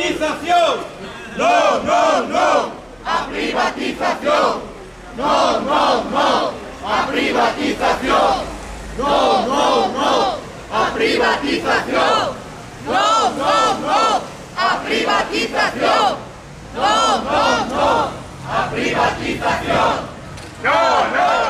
privatización! ¡No, no, no! ¡A privatización! ¡No, no, no! ¡A privatización! ¡No, no, no! ¡A privatización! ¡No, no, no! ¡A privatización! ¡No, no, no! ¡A privatización! ¡No, no!